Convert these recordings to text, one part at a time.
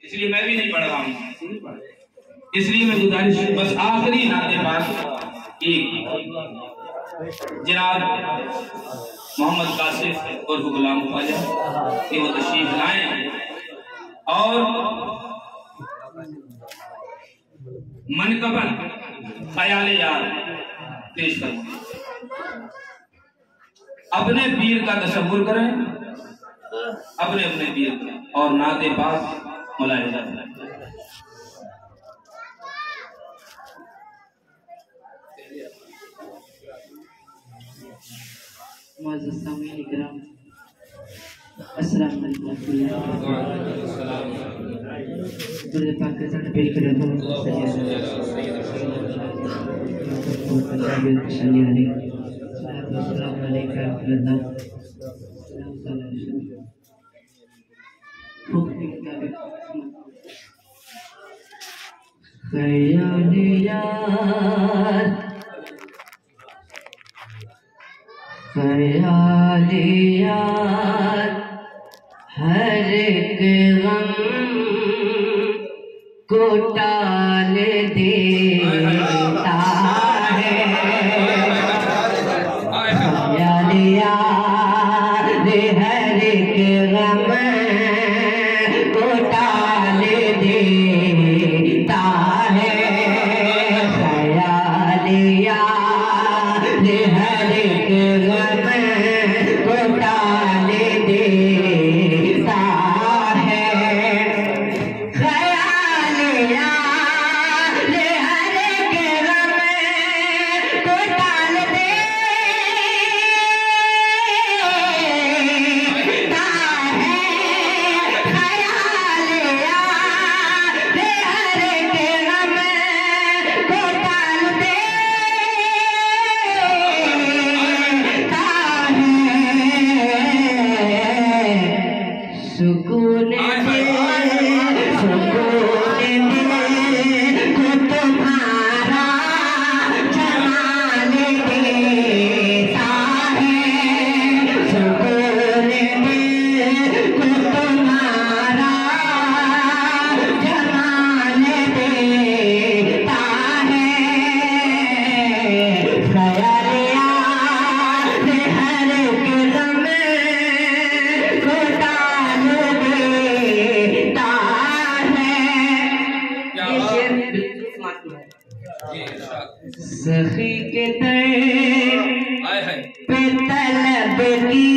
इसलिए मैं भी नहीं पढ़ रहा हूँ। इसलिए मैं गुजारिश बस आखिरी नाते बात एक जनाब मोहम्मद कासिफ और गुलाम ख्वाजा ये वो तशरीफ लाएं और मनकबन ख्याल यार पेश करें। अपने पीर का तसव्वुर करें, अपने अपने पीर का, और नाते पाक मुलाहिजा करें। मुअज़्ज़ज़ सामीईन इकराम, अस्सलाम वालेकुम। दुरूद पाक के साथ पेश करें तो ख्याल यार ख्याल यार हर एक गम को टाल देता है। ख्याल यार हर एक गम को टाल देता है। ख्याल यार हर एक गम को टाल देता है। ख्याल यार हर एक गम को टाल देता है। ख्याल यार हर एक गम को टाल देता है। सुकून को तुम्हारा जमाल देता है। सुकून को तुम्हारा जमाल देता है। ख्याल यार हर एक गम को टाल देता है। सखी के दर पे तलब की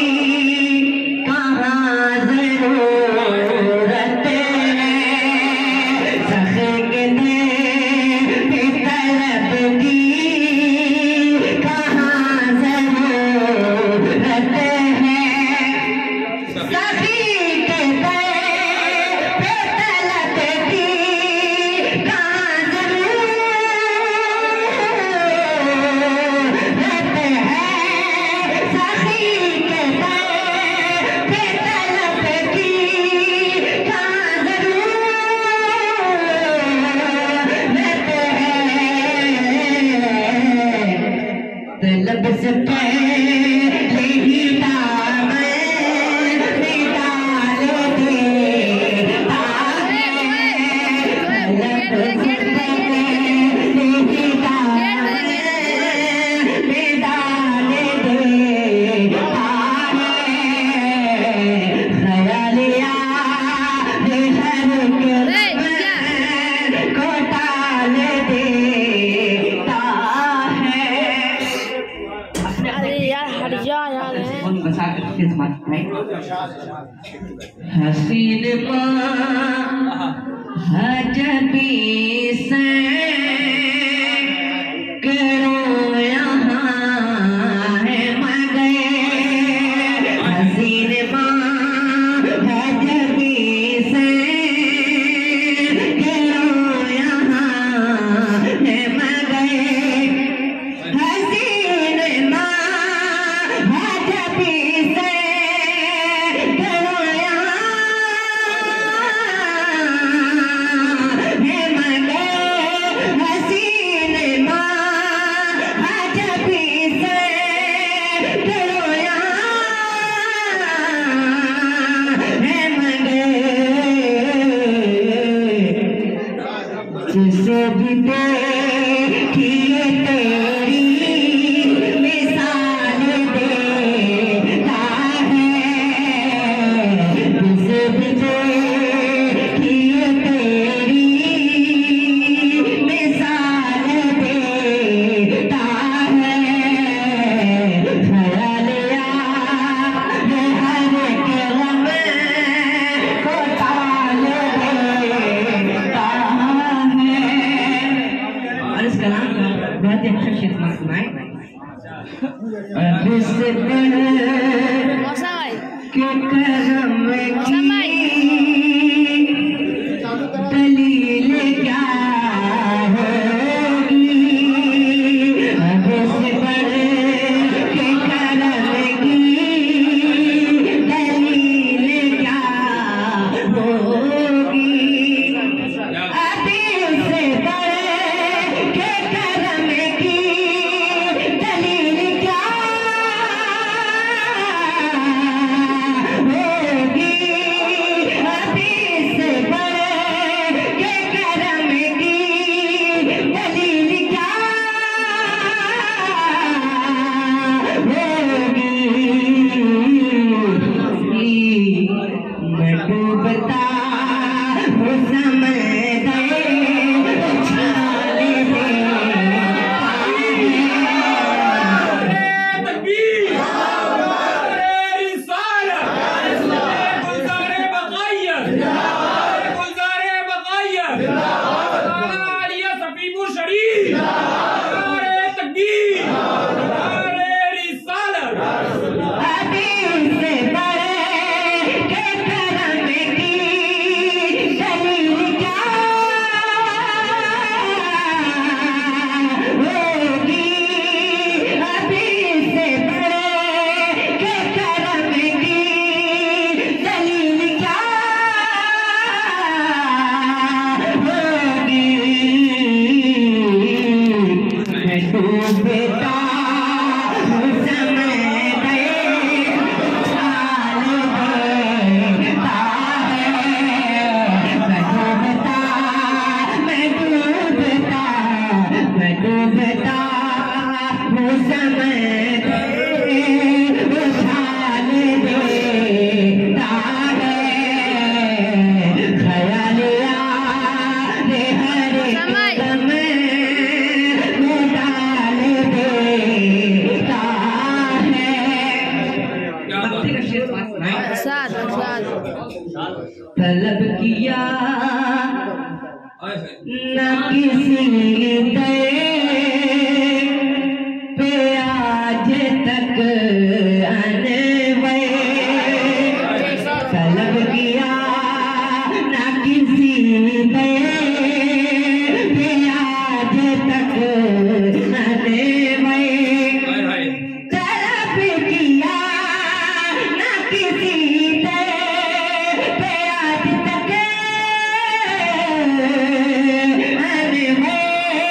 कहाँ ज़रूरत है। सखी के दर पे तलब की कहाँ ज़रूरत है। सखी के दर पे तलब की कहाँ ज़रूरत है। सखी के दर पे तलब की कहाँ ज़रूरत है। तलब से पहले ही दामन निकाल देता है। तलब से पहले ही दामन निकाल देता है। ख्याल यार हर एक को टाल देता है। अरे यार हट जा यार। हसीन हजबी से करो यहाँ है मगे। हसीन हजबी से करो यहाँ है मगे। हसीन हजबी से करो यहाँ है मगे। भी देखिए तेरी मिसाल देता है, जिसे भी देखिए तेरी मिसाल देता है। ख्याल याद हर एक गम को टाल देता है। और इस कलाम का बहुत ही अच्छा शेर सुनाए। इससे पहले के करम की दलील क्या होगी, इससे पहले के करम की दलील क्या होगी। अभी से बड़े के करम की दलील क्या होगी। अभी से बड़े के करम की दलील क्या होगी। मैं डूबता हूँ समंदर छाल अभी से बड़े के करम की दलील क्या होगी। अभी से बड़े के करम की दलील क्या होगी। मैं डूबता हूँ समंदर छाल देता है। मैं डूबता हूँ समंदर छाल देता है। ख्याल याद हर एक दम में डाल देता है। भक्ति का शेर सुनाए। तलब किया न किसी दे पे आज तक अनवे। तलब किया न किसी दे पे आज तक अनवे। तलब किया न किसी दे पे आज तक अनवे।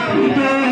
जो